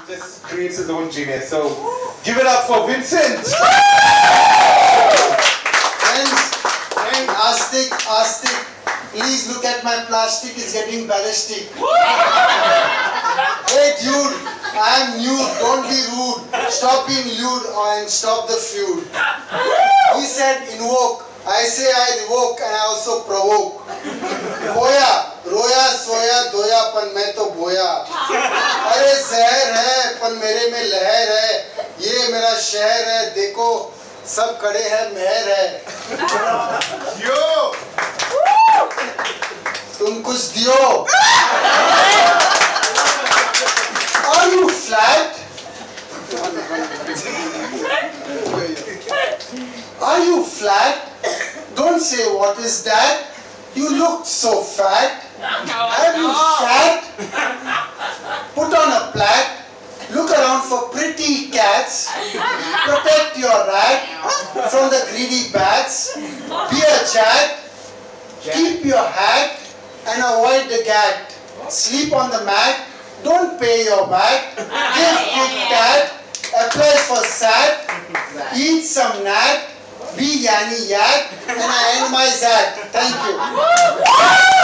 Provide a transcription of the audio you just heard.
just creates his own genius. So give it up for Vincent. Friends, Astik, please look at my plastic, it's getting ballistic. Hey dude, I am nude, don't be rude. Stop being lewd and stop the feud. He said invoke, I say I revoke and I also provoke. Boya, roya, soya, doya, pan मैं तो बोया. अरे जहर है, pan मेरे में लहर है. ये मेरा शहर है, देखो सब खड़े हैं मेहर है. Yo! तुम कुछ दियो. Are you flat? Are you flat? Don't say what is that? You look so fat. Have you shat? Put on a plaque. Look around for pretty cats. Protect your rat from the greedy bats. Be a chat. Keep your hat and avoid the gat. Sleep on the mat. Don't pay your back. Give Kit Kat. Apply for SAT. Eat some nat. Be yanny yak. And I end my zat. Thank you.